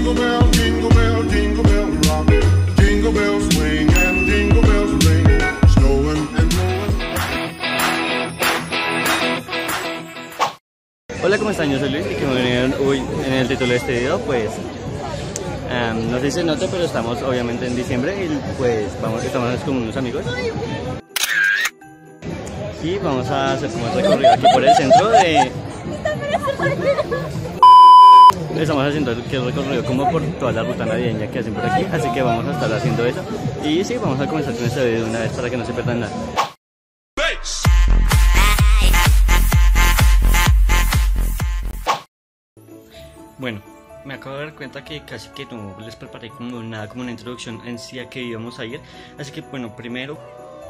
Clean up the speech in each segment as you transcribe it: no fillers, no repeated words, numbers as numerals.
Jingle bell, jingle bell, jingle bell rock. Jingle bells swing and jingle bells ring. Snowing and blowing. Hola, ¿cómo están? Yo soy Luis y como vieron hoy en el título de este video, pues no sé si se nota, pero estamos obviamente en diciembre y pues estamos con unos amigos y vamos a hacer como un recorrido aquí por el centro de... Estamos haciendo el recorrido como por toda la ruta navideña que hacen por aquí, así que vamos a estar haciendo eso. Y sí, vamos a comenzar con este video de una vez para que no se pierdan nada. Bueno, me acabo de dar cuenta que casi que no les preparé como nada, como una introducción en sí a que íbamos a ir. Así que bueno, primero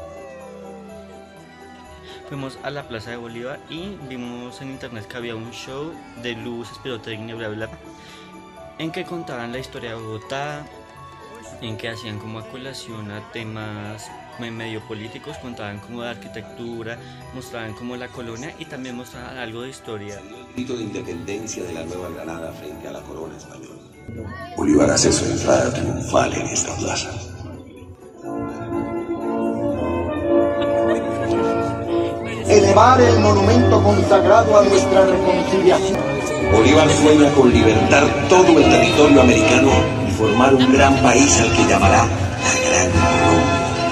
fuimos a la Plaza de Bolívar y vimos en internet que había un show de luces, pirotecnia, bla bla, en que contaban la historia de Bogotá, en que hacían como acolación a temas medio políticos, contaban como de arquitectura, mostraban como la colonia y también mostraban algo de historia. El grito de independencia de la Nueva Granada frente a la corona española. Bolívar hace su entrada triunfal en esta plaza. Elevar el monumento consagrado a nuestra reconciliación. Bolívar sueña con libertar todo el territorio americano y formar un gran país al que llamará la Gran Colombia.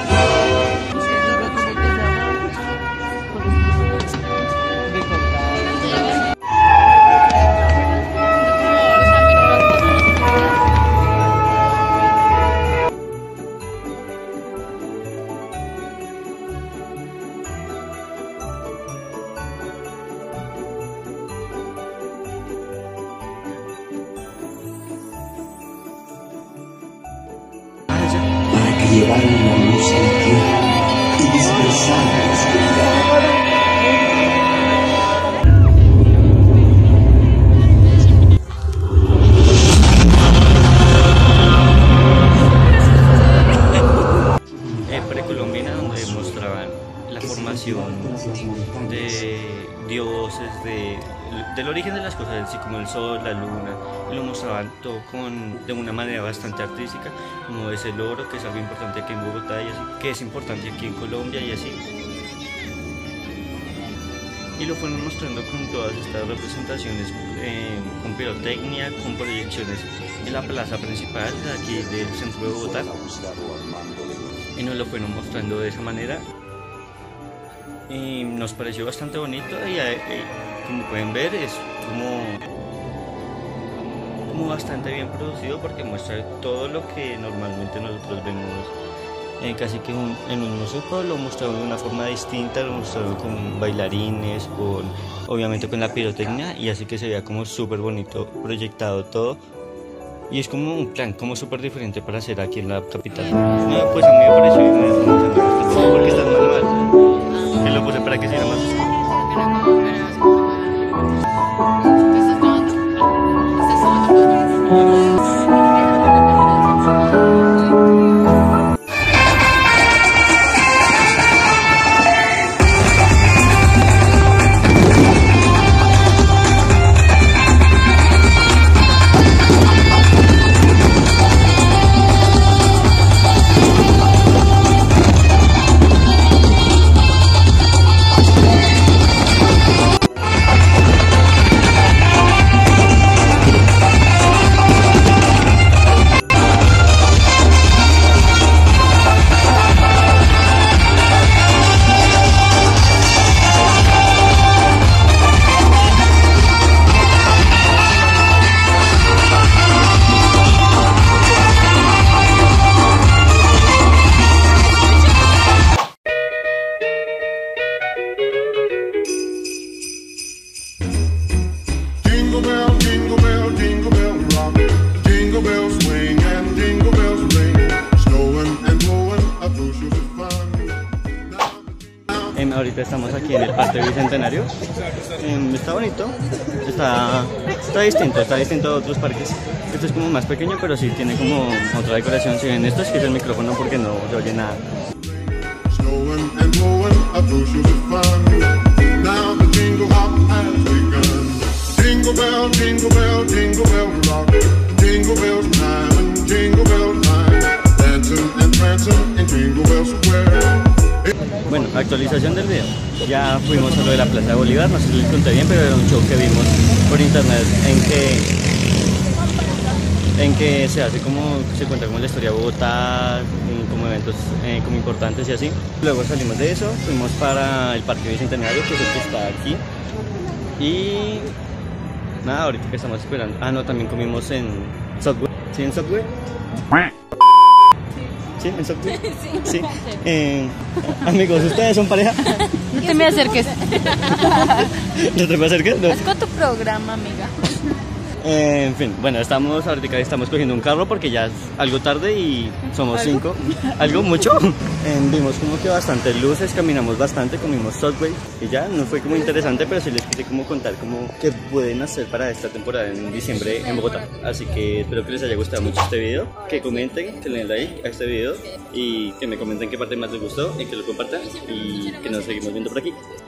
Para que llevaran la luz a la tierra y dispersaran la oscuridad. Precolombina, donde mostraban la formación de dioses, del origen de las cosas, así como el sol, la luna, y lo mostraban todo de una manera bastante artística, como es el oro, que es algo importante aquí en Bogotá y así, que es importante aquí en Colombia y así. Y lo fueron mostrando con todas estas representaciones, con pirotecnia, con proyecciones en la plaza principal de aquí del centro de Bogotá, y nos lo fueron mostrando de esa manera y nos pareció bastante bonito y como pueden ver es como bastante bien producido, porque muestra todo lo que normalmente nosotros vemos casi que en un museo. Lo mostraron de una forma distinta, lo mostraron con bailarines, obviamente con la pirotecnia, y así que se veía como súper bonito proyectado todo. Y es como un plan como súper diferente para hacer aquí en la capital. No, pues a mí me pareció bien, porque está manual. Que lo puse para que sea más oscuro. Jingle bell, jingle bell, jingle bell rock. Jingle bells swing and jingle bells ring. Snowing and blowing up bushels of fun. Ahorita estamos aquí en el Parque Bicentenario. Está bonito, está distinto a otros parques. Este es como más pequeño, pero sí tiene como otra decoración. Si ven esto, es que es el micrófono porque no se oye nada. Snowing and blowing up bushels of fun. Now the jingle hop has begun. Jingle bell, jingle bell, jingle bell rock. Jingle bells Actualización del video. Ya fuimos a lo de la Plaza de Bolívar, no sé si les conté bien, pero era un show que vimos por internet en que se hace como, se cuenta como la historia de Bogotá, como eventos como importantes y así. Luego salimos de eso, fuimos para el Parque Bicentenario, que es el que está aquí. Y nada, ahorita que estamos esperando. Ah, no, también comimos en Subway. ¿Sí, en Subway? ¿Sí, en Subway? Sí. Amigos, ¿ustedes son pareja? No te me acerques. ¿No te me acerques? No. Es con tu programa, amiga. En fin, bueno, ahorita estamos cogiendo un carro porque ya es algo tarde y somos 5. ¿Algo mucho? Vimos como que bastantes luces, caminamos bastante, comimos Subway y ya, no fue como interesante, pero sí les quise como contar como qué pueden hacer para esta temporada en diciembre en Bogotá. Así que espero que les haya gustado mucho este video, que comenten, que le den like a este video y que me comenten qué parte más les gustó y que lo compartan y que nos seguimos viendo por aquí.